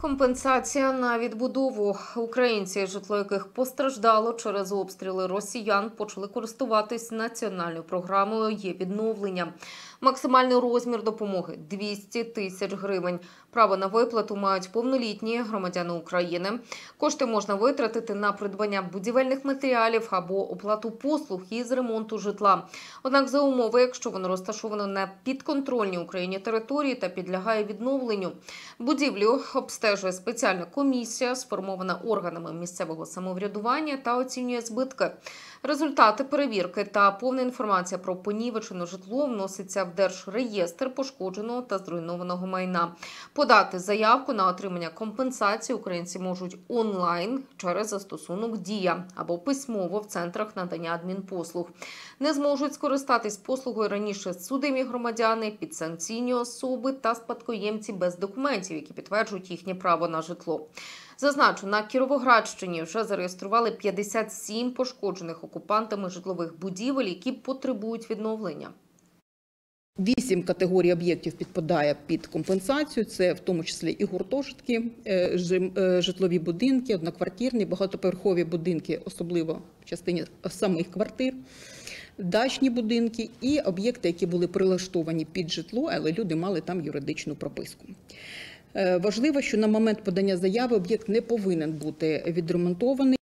Компенсація на відбудову. Українці, житло яких постраждало через обстріли росіян, почали користуватись національною програмою «Є відновлення». Максимальний розмір допомоги – 200 тисяч гривень. Право на виплату мають повнолітні громадяни України. Кошти можна витратити на придбання будівельних матеріалів або оплату послуг із ремонту житла. Однак за умови, якщо воно розташовано на підконтрольній Україні території та підлягає відновленню. Будівлю обстежує спеціальна комісія, сформована органами місцевого самоврядування та оцінює збитки. Результати перевірки та повна інформація про понівечене житло вноситься в Держреєстр пошкодженого та зруйнованого майна. Подати заявку на отримання компенсації українці можуть онлайн через застосунок «Дія» або письмово в центрах надання адмінпослуг. Не зможуть скористатись послугою раніше судимі громадяни, підсанкційні особи та спадкоємці без документів, які підтверджують їхнє право на житло. Зазначу, на Кіровоградщині вже зареєстрували 57 пошкоджених окупантами житлових будівель, які потребують відновлення. 8 категорій об'єктів підпадає під компенсацію. Це в тому числі і гуртожитки, житлові будинки, одноквартирні, багатоповерхові будинки, особливо в частині самих квартир, дачні будинки і об'єкти, які були прилаштовані під житло, але люди мали там юридичну прописку. Важливо, що на момент подання заяви об'єкт не повинен бути відремонтований.